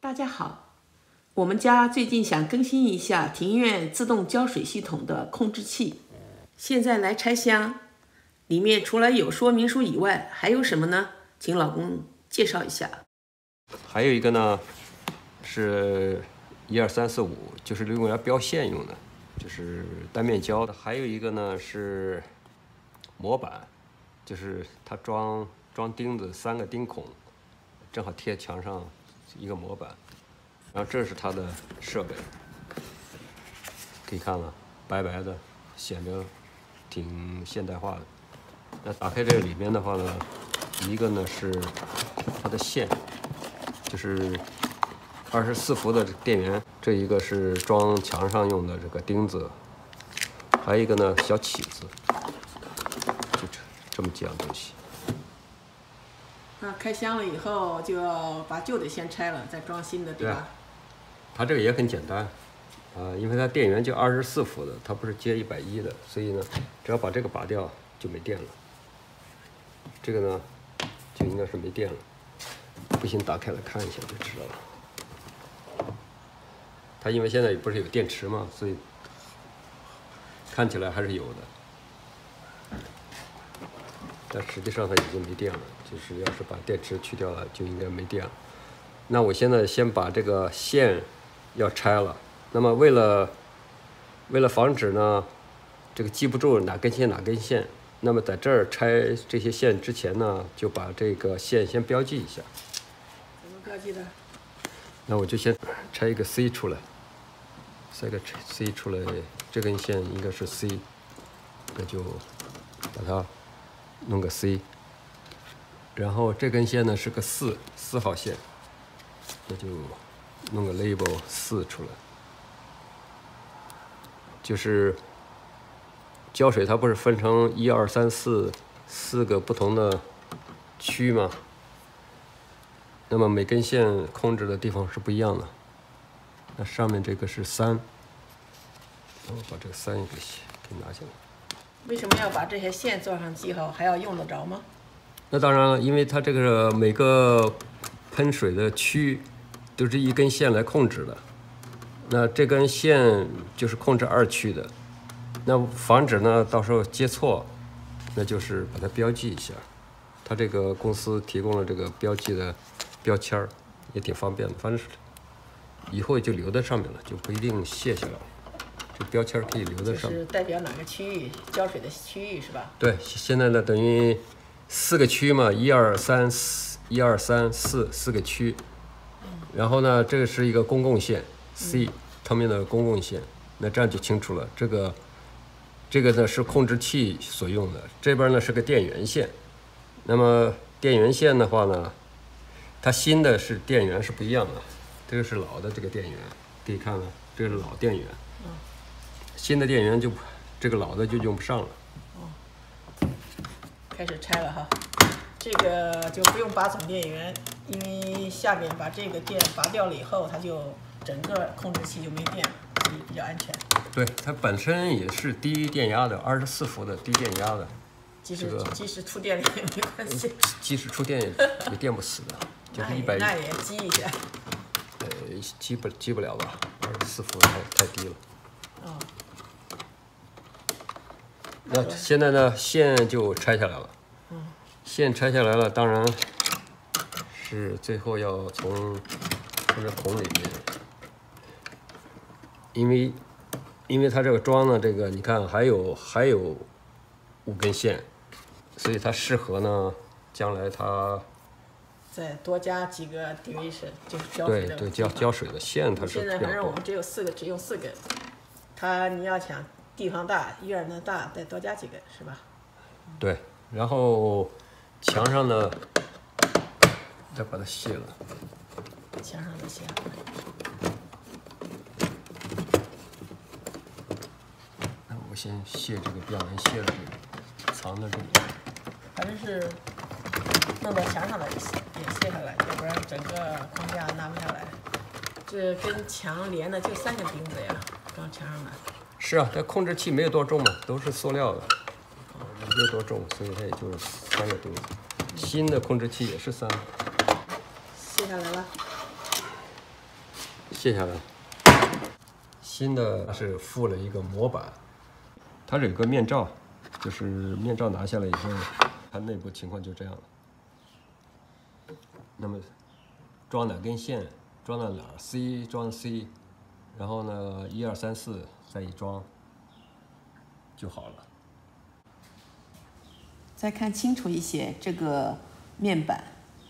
大家好，我们家最近想更新一下庭院自动浇水系统的控制器，现在来拆箱。里面除了有说明书以外，还有什么呢？请老公介绍一下。 还有一个呢，是1、2、3、4、5，就是用来标线用的，就是单面胶的。还有一个呢是模板，就是它装钉子，3个钉孔，正好贴墙上一个模板。然后这是它的设备，可以看了，白白的，显得挺现代化的。那打开这个里面的话呢，一个呢是它的线，就是24伏的电源，这一个是装墙上用的这个钉子，还有一个呢小起子，就这么几样东西。 那开箱了以后，就要把旧的先拆了，再装新的，对吧？ 它这个也很简单，因为它电源就24伏的，它不是接110的，所以呢，只要把这个拔掉就没电了。这个呢，就应该是没电了，不信打开来看一下就知道了。它因为现在不是有电池嘛，所以看起来还是有的，但实际上它已经没电了。就是要是把电池去掉了，就应该没电了。那我现在先把这个线要拆了。那么为了防止呢，这个记不住哪根线哪根线，那么在这儿拆这些线之前呢，就把这个线先标记一下。 怎么标记的？ 那我就先拆一个 C 出来，拆个 C 出来，这根线应该是 C， 那就把它弄个 C。然后这根线呢是个4号线，那就弄个 label 4出来。就是浇水它不是分成1、2、3、4个不同的区吗？那么每根线控制的地方是不一样的。那上面这个是3，我把这个3也给拿下来。 为什么要把这些线做上记号？还要用得着吗？ 那当然了，因为它这个每个喷水的区都是一根线来控制的。那这根线就是控制2区的，那防止呢到时候接错，那就是把它标记一下。它这个公司提供了这个标记的标签儿，也挺方便的，反正以后就留在上面了，就不一定卸下来了。这标签可以留在上面。 就是代表哪个区域浇水的区域是吧？ 对，现在呢等于4个区嘛，1、2、3、4个区。然后呢，这个是一个公共线 C。上面的公共线，那这样就清楚了。这个呢是控制器所用的，这边呢是个电源线。那么电源线的话呢，它新的是电源是不一样的，这个是老的这个电源，可以看了，这个是老电源。新的电源就这个老的就用不上了。 开始拆了哈，这个就不用拔总电源，因为下面把这个电拔掉了以后，它就整个控制器就没电了，所以比较安全。 对，它本身也是低电压的，24伏的低电压的。 即使出电了也没关系。 即使出电也电不死的，就是110。 那也激一下。 激不了吧？24伏太低了。那现在呢，线就拆下来了。线拆下来了，当然是最后要从这孔里面。因为它这个装的这个，你看还有5根线，所以它适合呢，将来它再多加几个 division， 就是浇水的。 对，浇水的线它是。 现在反正我们只用4根，它你要想地方大，院子大，再多加几根是吧？ 对，然后墙上呢，再把它卸了。 墙上的卸。 我先卸这个不让人卸的这个，藏在这里。 反正是弄到墙上的也卸下来，要不然整个框架拿不下来。这跟墙连的就3个钉子呀，装墙上的。 是啊，这控制器没有多重嘛，都是塑料的，没有多重，所以它也就是3个钉子。新的控制器也是3个。 卸下来了。 卸下来。新的是附了一个模板，它这有个面罩，就是面罩拿下来以后，它内部情况就这样了。那么装哪根线，装到哪儿 ？C 装 C， 然后呢1、2、3、4再一装就好了。 再看清楚一些这个面板，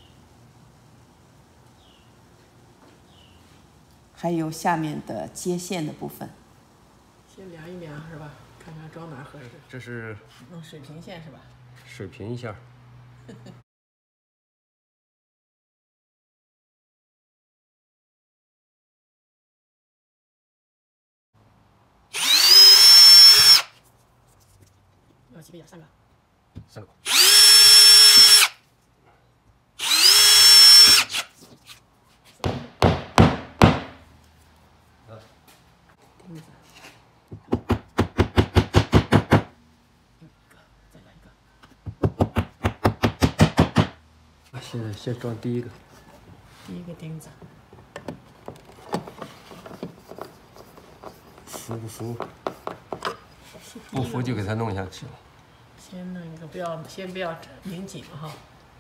还有下面的接线的部分。先量一量是吧？看看装哪儿合适。 这是弄水平线是吧？ 水平一下。 要几个眼？3个。 3个。 钉子。再来一个。 现在先装第一个。 第一个钉子。 服不服？不服就给它弄下去了。 先弄一个，先不要拧紧哈。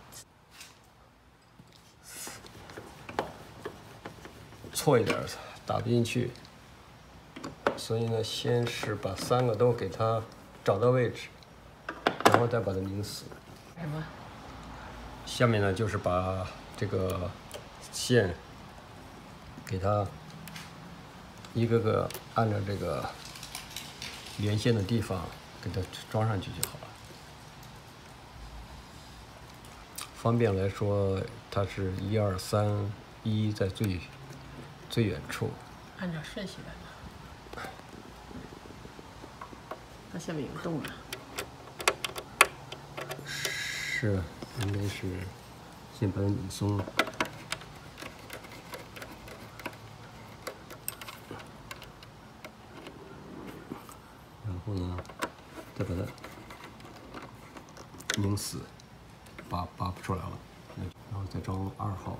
错一点打不进去，所以呢，先是把3个都给它找到位置，然后再把它拧死。 什么？ 下面呢，就是把这个线给它一个个按照这个连线的地方给它装上去就好了。方便来说，它是1、2、3、1在最远处。 按照顺序来吧。它下面有个洞啊。 是，应该是先把它拧松。然后呢，再把它拧死，拔不出来了，然后再装2号。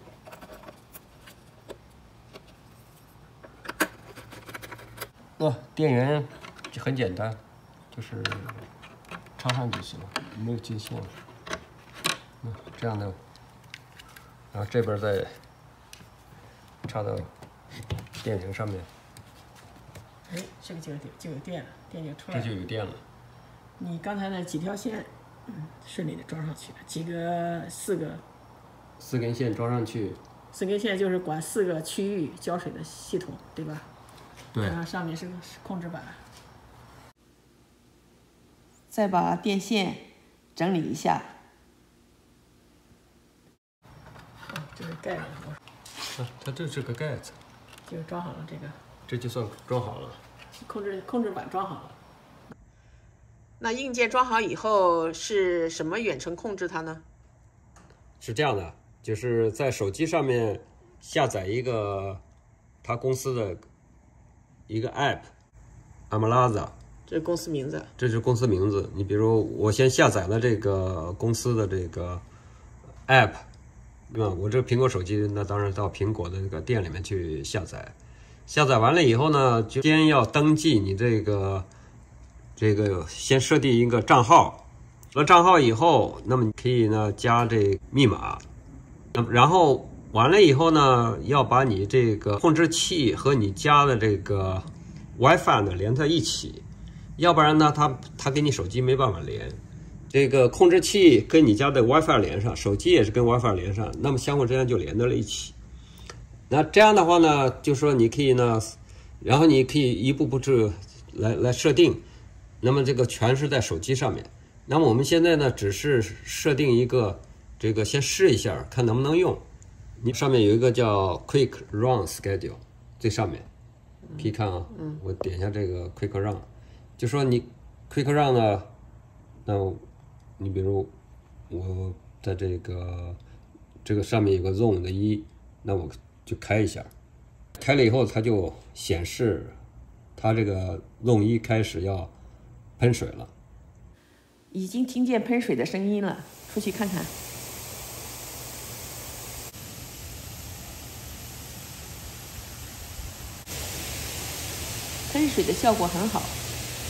电源就很简单，就是插上就行了，没有接线。这样的，然后这边再插到电瓶上面。 哎，这个就有电了，电就出来这了。 就有电了。 你刚才那几条线，顺利的装上去了，4 根线装上去。 4根线就是管4个区域浇水的系统，对吧？ 对。 然后上面是个控制板。再把电线整理一下。这是盖子。 它这是个盖子。 就装好了这个。 这就算装好了。 控制板装好了。那硬件装好以后是什么远程控制它呢？ 是这样的，就是在手机上面下载一个他公司的一个 app，Amalaza。 这是公司名字。 这是公司名字。你比如我先下载了这个公司的这个 app， 对吧？我这苹果手机那当然到苹果的这个店里面去下载。下载完了以后呢，就先要登记你这个先设定一个账号。了账号以后，那么你可以呢加这密码。然后完了以后呢，要把你这个控制器和你家的这个 WiFi 呢连在一起。要不然呢，它跟你手机没办法连，这个控制器跟你家的 WiFi 连上，手机也是跟 WiFi 连上，那么相互之间就连在了一起。那这样的话呢，就说你可以呢，然后你可以一步步来设定，那么这个全是在手机上面。那么我们现在呢，只是设定一个这个先试一下，看能不能用。你上面有一个叫 Quick Run Schedule， 最上面，可以看啊，我点一下这个 Quick Run。就说你 Quick Run 呢，那你比如我在这个上面有个 Zone 的1，那我就开一下，开了以后它就显示它这个 Zone 1开始要喷水了。 已经听见喷水的声音了，出去看看。 喷水的效果很好。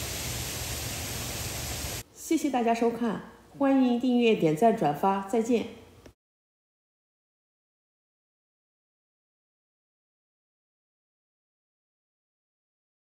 谢谢大家收看，欢迎订阅、点赞、转发，再见。